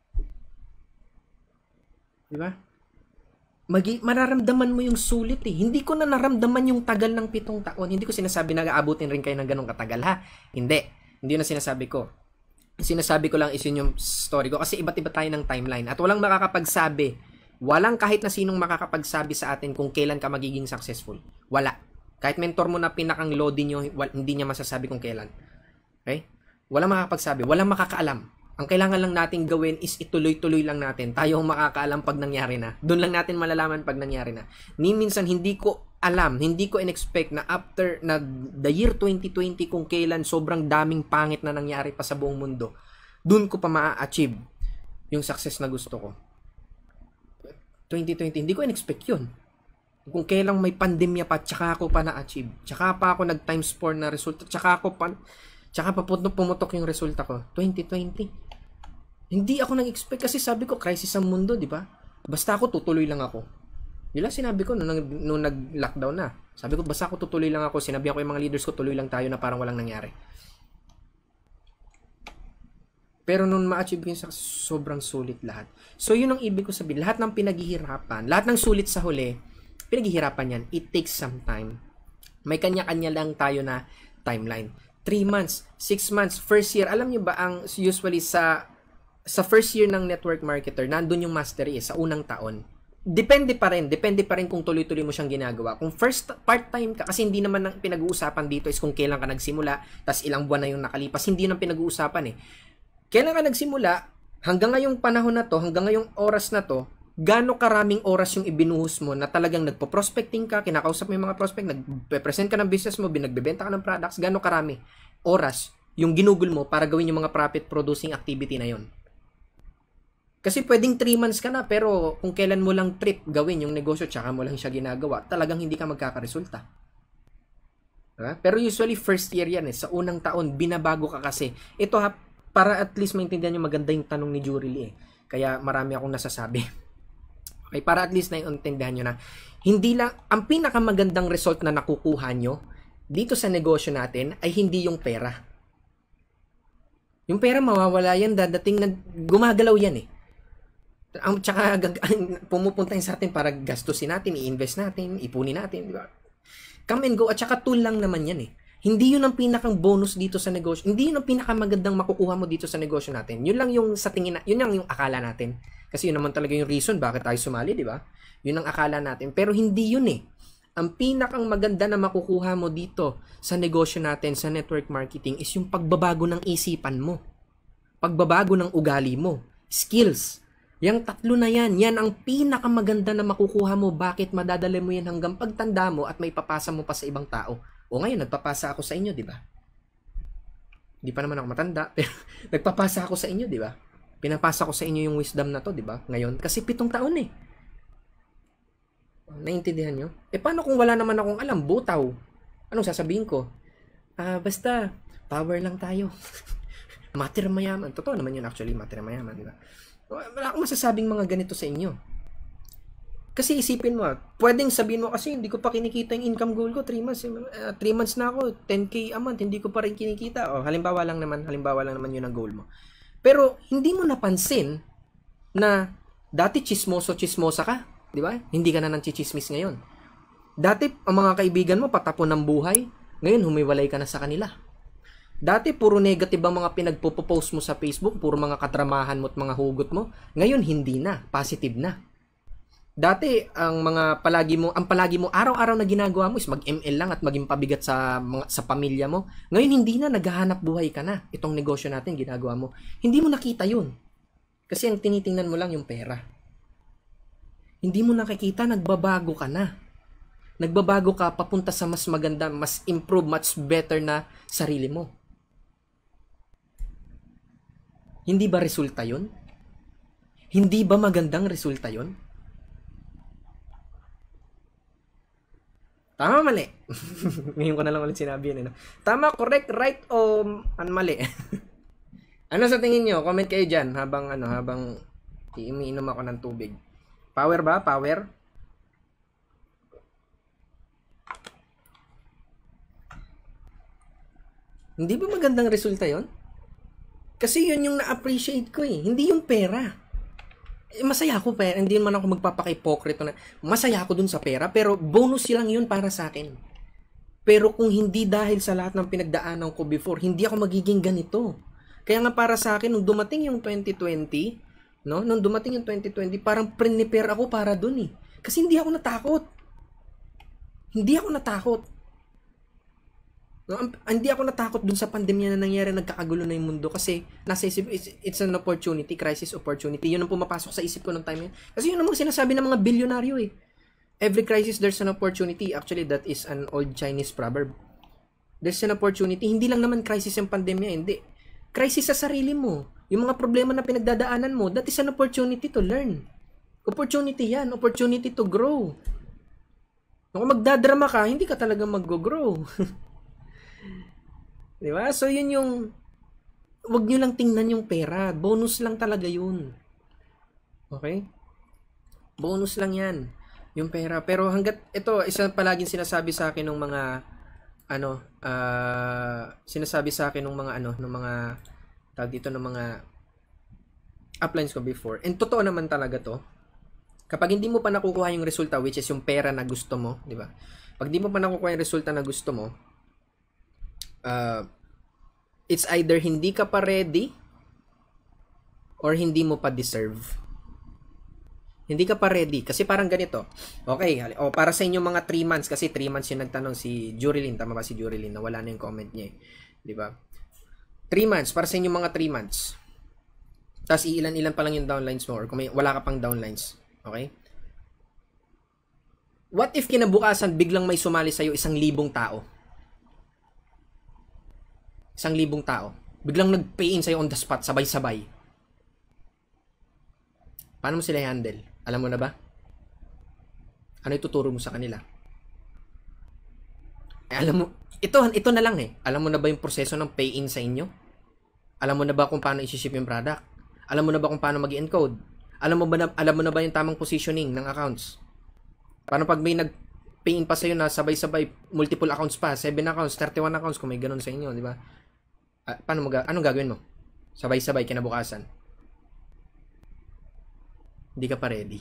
Diba? Mararamdaman mo yung sulit Hindi ko na naramdaman yung tagal ng 7 taon. Hindi ko sinasabi na aabutin rin kayo ng ganong katagal Hindi. Hindi na sinasabi ko. Sinasabi ko lang is yun yung story ko. Kasi iba't iba tayo ng timeline. At walang makakapagsabi. Walang kahit na sinong makakapagsabi sa atin kung kailan ka magiging successful. Wala. Kahit mentor mo na pinakang lodi nyo, hindi niya masasabi kung kailan. Okay? Walang makakapagsabi. Walang makakaalam. Ang kailangan lang natin gawin is ituloy-tuloy lang natin. Tayo ang makakaalam pag nangyari na. Doon lang natin malalaman pag nangyari na. Minsan hindi ko alam, hindi ko in-expect na after na the year 2020 kung kailan sobrang daming pangit na nangyari pa sa buong mundo, doon ko pa ma-achieve yung success na gusto ko. 2020, hindi ko in-expect yun. Kung kailang may pandemya pa, tsaka ako pa na-achieve. Tsaka pa ako nag-times 4 na resulta. Tsaka pa pumutok yung resulta ko. 2020. Hindi ako nag-expect kasi sabi ko, crisis ang mundo, di ba? Basta ako, tutuloy lang ako. Yun lang sinabi ko nung nag-lockdown na. Sabi ko, basta ako tutuloy lang ako. Sinabi ko yung mga leaders ko, tuloy lang tayo na parang walang nangyari. Pero nung ma-achieve yung sobrang sulit lahat. So, yun ang ibig ko sabihin. Lahat ng pinaghihirapan, lahat ng sulit sa huli, pinaghihirapan yan. It takes some time. May kanya-kanya lang tayo na timeline. 3 months, 6 months, first year. Alam nyo ba ang usually sa first year ng network marketer, nandun yung mastery sa unang taon. Depende pa rin kung tuloy-tuloy mo siyang ginagawa. Kung first part-time ka, kasi hindi naman ang pinag-uusapan dito is kung kailan ka nagsimula, tas ilang buwan na yung nakalipas, hindi nang pinag-uusapan Kailan ka nagsimula, hanggang ngayong panahon na to, hanggang ngayong oras na to, gaano karaming oras yung ibinuhos mo na talagang nagpo-prospecting ka, kinakausap mo yung mga prospect, nagpe-present ka ng business mo, binagbebenta ka ng products, gaano karami oras yung ginugol mo para gawin yung mga profit-producing activity na yon. Kasi pwedeng 3 months ka na, pero kung kailan mo lang trip gawin yung negosyo, tsaka mo lang siya ginagawa, talagang hindi ka magkakaresulta. Pero usually, first year yan Sa unang taon, binabago ka kasi. Ito para at least maintindihan nyo maganda yung tanong ni Jurily Kaya marami akong nasasabi. Okay, para at least naiintindihan nyo na, hindi lang, ang pinakamagandang result na nakukuha nyo dito sa negosyo natin ay hindi yung pera. Yung pera mawawala yan, dadating na gumagalaw yan Tsaka pumupunta sa atin para gastusin natin, i-invest natin, ipunin natin, di ba? Come and go, at tsaka tool lang naman yan Hindi yun ang pinakang bonus dito sa negosyo. Hindi yun ang pinakamagandang makukuha mo dito sa negosyo natin. Yun lang yung sa tingin na, yun lang yung akala natin. Kasi yun naman talaga yung reason bakit tayo sumali, di ba? Yun ang akala natin. Pero hindi yun eh. Ang pinakang maganda na makukuha mo dito sa negosyo natin, sa network marketing, is yung pagbabago ng isipan mo. Pagbabago ng ugali mo. Skills. Yang tatlo na yan, yan ang pinakamaganda na makukuha mo. Bakit madadala mo yan hanggang pagtanda mo at may papasa mo pa sa ibang tao? O ngayon, nagpapasa ako sa inyo, di ba? Hindi pa naman ako matanda, pero nagpapasa ako sa inyo, di ba? Pinapasa ko sa inyo yung wisdom na to, di ba? Ngayon, kasi 7 taon eh. Naintindihan nyo? Paano kung wala naman akong alam? Butaw. Anong sasabihin ko? Basta, power lang tayo. Matir mayaman. Totoo naman yun actually, matir mayaman, di ba? Wala akong masasabing mga ganito sa inyo. Kasi isipin mo, pwedeng sabihin mo kasi hindi ko pa kinikita yung income goal ko, 3 months. 3 months na ako, 10K a month, hindi ko pa rin kinikita. Halimbawa lang naman yun ang goal mo. Pero hindi mo napansin na dati chismosa ka, di ba? Hindi ka na nang chichismis ngayon. Dati ang mga kaibigan mo patapon ng buhay, ngayon humiwalay ka na sa kanila. Dati puro negative ang mga pinagpo-post mo sa Facebook, puro mga katramahan mo at mga hugot mo. Ngayon hindi na, positive na. Dati ang palagi mo araw-araw na ginagawa mo is mag-ML lang at maging pabigat sa pamilya mo. Ngayon hindi na, naghahanap buhay ka na. Itong negosyo natin ginagawa mo. Hindi mo nakita 'yun. Kasi ang tinitingnan mo lang yung pera. Hindi mo nakikita, nagbabago ka na. Nagbabago ka papunta sa mas maganda, mas improve, much better na sarili mo. Hindi ba resulta 'yun? Hindi ba magandang resulta 'yun? Tama, mali. Ngayon ko na lang ulit sinabi yun. Tama, correct, right, o mali? Ano sa tingin nyo? Comment kayo dyan habang iinom ako ng tubig. Power ba? Power? Hindi ba magandang resulta yon? Kasi yun yung na-appreciate ko eh. Hindi yung pera. Masaya ako, pero hindi man ako magpapaka-hypocrite na masaya ako dun sa pera, pero bonus lang yun para sa akin. Pero kung hindi dahil sa lahat ng pinagdaanan ko before, hindi ako magiging ganito. Kaya nga para sa akin, nung dumating yung 2020, no? Nung dumating yung 2020, parang prepare ako para dun eh. Kasi hindi ako natakot. Hindi ako natakot. No, hindi ako natakot dun sa pandemya na nangyari, nagkakagulo na yung mundo kasi nasa isip, it's an opportunity, crisis opportunity. Yun ang pumapasok sa isip ko ng time yun. Kasi yun ang mga sinasabi ng mga bilyonaryo eh. Every crisis, there's an opportunity. Actually, that is an old Chinese proverb. There's an opportunity. Hindi lang naman crisis yung pandemya, hindi. Crisis sa sarili mo. Yung mga problema na pinagdadaanan mo, that is an opportunity to learn. Opportunity yan. Opportunity to grow. Kung magdadrama ka, hindi ka talaga mag-grow. Diba? So, yun yung wag nyo lang tingnan yung pera. Bonus lang talaga yun. Okay? Bonus lang yan. Yung pera. Pero hanggat, ito, isa palaging sinasabi sa akin ng mga, sinasabi sa akin ng mga, ng mga, tawag dito, ng mga uplines ko before. And totoo naman talaga to. Kapag hindi mo pa nakukuha yung resulta, which is yung pera na gusto mo, di ba? Pag hindi mo pa nakukuha yung resulta na gusto mo, it's either hindi ka pa ready or hindi mo pa deserve. Hindi ka pa ready. Kasi parang ganito. Okay, para sa inyo mga 3 months, kasi 3 months yung nagtanong si Jurilyn. Tama ba si Jurilyn? Nawala na yung comment niya eh. Di ba? 3 months, para sa inyo mga 3 months. Tapos ilan-ilan pa lang yung downlines mo or kung wala ka pang downlines. Okay? What if kinabukasan biglang may sumali sa'yo 1,000 tao? 1,000 tao. Biglang nag-pay in sa'yo on the spot, sabay-sabay. Paano mo sila i-handle? Alam mo na ba? Ano ituturo mo sa kanila? Alam mo, ito na lang eh. Alam mo na ba yung proseso ng pay in sa inyo? Alam mo na ba kung paano i-ship yung product? Alam mo na ba kung paano mag-encode? Alam mo na ba yung tamang positioning ng accounts? Paano pag may nag-pay in pa sa'yo na sabay-sabay, multiple accounts pa, 7 accounts, 31 accounts, kung may ganun sa inyo, di ba? Anong gagawin mo? Sabay-sabay kinabukasan. Hindi ka pa ready.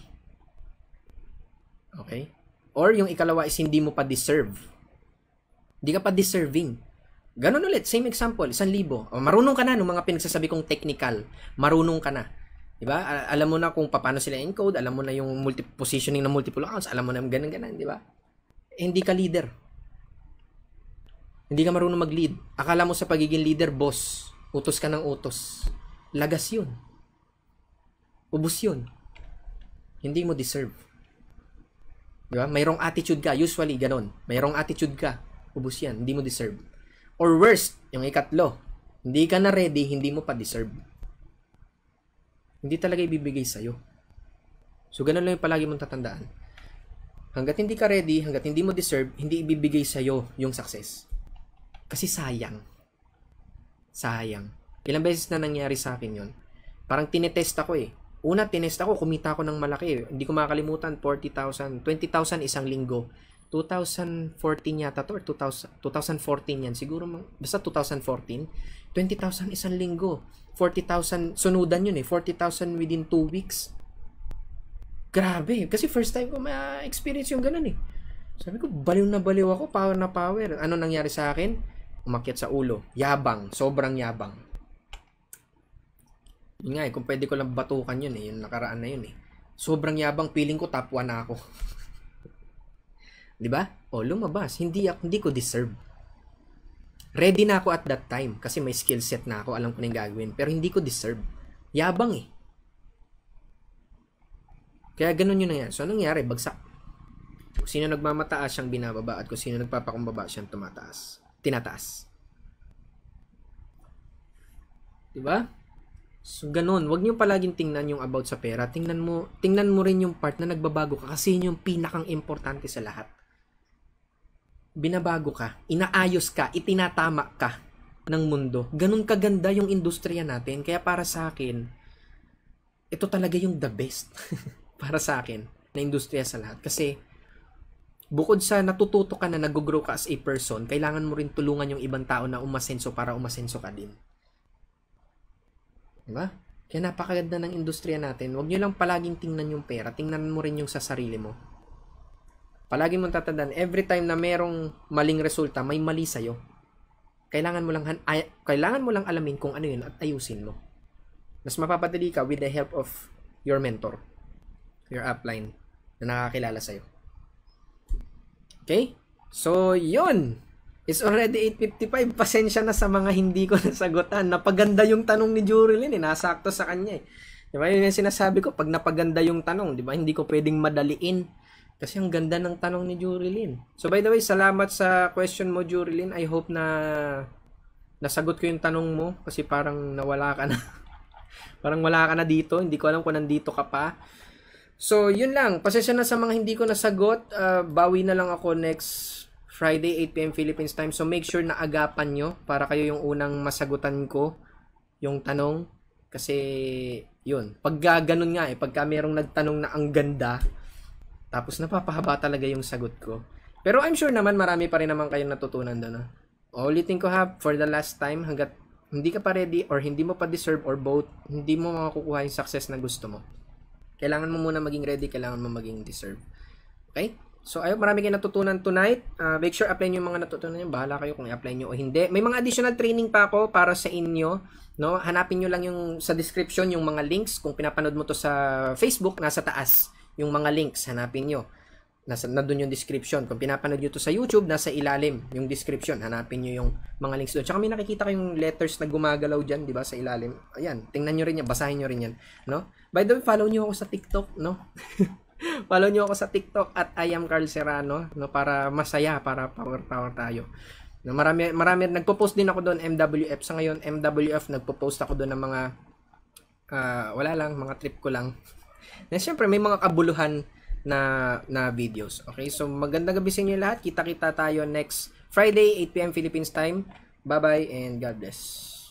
Okay? Or yung ikalawa is hindi mo pa deserve. Hindi ka pa deserving. Ganun ulit, same example, 1,000. Marunong ka na ng mga pinagsasabi kong technical. Marunong ka na. Diba? Alam mo na kung paano sila encode, alam mo na yung positioning ng multiple accounts, alam mo na ganun-ganun, di ba? Hindi ka leader. Hindi ka marunong mag-lead. Akala mo sa pagiging leader, boss, utos ka ng utos. Lagas yun. Ubus yun. Hindi mo deserve. Di ba? Mayroong attitude ka. Usually, ganun. Mayroong attitude ka. Ubus yan. Hindi mo deserve. Or worst, yung ikatlo, hindi ka na ready, hindi mo pa deserve. Hindi talaga ibibigay sa'yo. So, ganun lang yung palagi mong tatandaan. Hanggat hindi ka ready, hanggat hindi mo deserve, hindi ibibigay sa'yo yung success. Kasi sayang. Sayang. Ilang beses na nangyari sa akin yun. Parang tinetest ako eh. Una, tinest ako, kumita ako ng malaki eh. Hindi ko makakalimutan, 40,000, 20,000 isang linggo. 2014 yata to, or 2014 yan. Siguro, basta 2014. 20,000 isang linggo. 40,000, sunudan yun eh. 40,000 within 2 weeks. Grabe. Kasi first time ko ma-experience yung ganun eh. Sabi ko, baliw na baliw ako. Power na power. Ano nangyari sa akin? Umakyat sa ulo. Yabang. Sobrang yabang. Yun nga eh. Kung pwede ko lang batukan yun eh. Yung nakaraan na yun eh. Sobrang yabang. Feeling ko top 1 na ako. Diba? O, lumabas. Hindi ko deserve. Ready na ako at that time kasi may skill set na ako, alam ko na yung gagawin, pero hindi ko deserve. Yabang eh. Kaya ganun yun na yan. So, anong nangyari? Bagsak. Kung sino nagmamataas siyang binababa at kung sino nagpapakumbaba siyang tinataas. Diba? So, ganun. Huwag niyo palaging tingnan yung about sa pera. Tingnan mo rin yung part na nagbabago ka kasi yun yung pinakang importante sa lahat. Binabago ka, inaayos ka, itinatama ka ng mundo. Ganun kaganda yung industriya natin. Kaya para sa akin, ito talaga yung the best para sa akin na industriya sa lahat. Kasi bukod sa natututo ka na nag-grow ka as a person, kailangan mo rin tulungan yung ibang tao na umasenso para umasenso ka din. Diba? Kaya napakaganda ng industriya natin. Huwag nyo lang palaging tingnan yung pera. Tingnan mo rin yung sa sarili mo. Palagi mong tatandaan, every time na merong maling resulta, may mali sa'yo. Kailangan mo lang alamin kung ano yun at ayusin mo. Mas mapapadali ka with the help of your mentor, your upline na nakakilala sa'yo. Okay? So, yun. It's already 8:55. Pasensya na sa mga hindi ko nasagutan. Napaganda yung tanong ni Jurylin. Nasakto sa kanya eh. Diba? Yun yung sinasabi ko. Pag napaganda yung tanong, diba? Hindi ko pwedeng madaliin. Kasi ang ganda ng tanong ni Jurylin. So by the way, salamat sa question mo, Jurylin. I hope na nasagot ko yung tanong mo kasi parang nawala ka na. Parang wala ka na dito. Hindi ko alam kung nandito ka pa. So yun lang. Pasensya na sa mga hindi ko nasagot. Bawi na lang ako next Friday, 8 p.m. Philippines time. So make sure na agapan nyo para kayo yung unang masagutan ko yung tanong. Kasi yun. Pag ganun nga pagka merong nagtanong na ang ganda, tapos napapahaba talaga yung sagot ko. Pero I'm sure naman marami pa rin naman kayong natutunan doon. Ulitin ko for the last time, hanggat hindi ka pa ready or hindi mo pa deserve or both, hindi mo makukuha yung success na gusto mo. Kailangan mo muna maging ready, kailangan mo maging deserve. Okay? So, ayun, marami kayong natutunan tonight. Make sure apply nyo yung mga natutunan nyo. Bahala kayo kung i-apply nyo o hindi. May mga additional training pa ako para sa inyo. No? Hanapin nyo lang yung sa description yung mga links. Kung pinapanood mo to sa Facebook, nasa taas. Yung mga links, hanapin nyo. Na doon yung description. Kung pinapanood nyo to sa YouTube, nasa ilalim yung description. Hanapin nyo yung mga links doon. Tsaka may nakikita kayong letters na gumagalaw dyan, di ba, sa ilalim. Ayan, tingnan nyo rin yan. Basahin nyo rin yan. No? By the way, follow nyo ako sa TikTok, no? Follow nyo ako sa TikTok at I am Carl Serrano, no? Para masaya, para power tayo. No, marami nagpo-post din ako doon MWF. Sa ngayon, MWF, nagpo-post ako doon ng mga wala lang, mga trip ko lang. Na syempre may mga kabuluhan na videos. Okay? So magandang gabi sa inyo lahat. Kita-kita tayo next Friday 8 p.m. Philippines time. Bye-bye and God bless.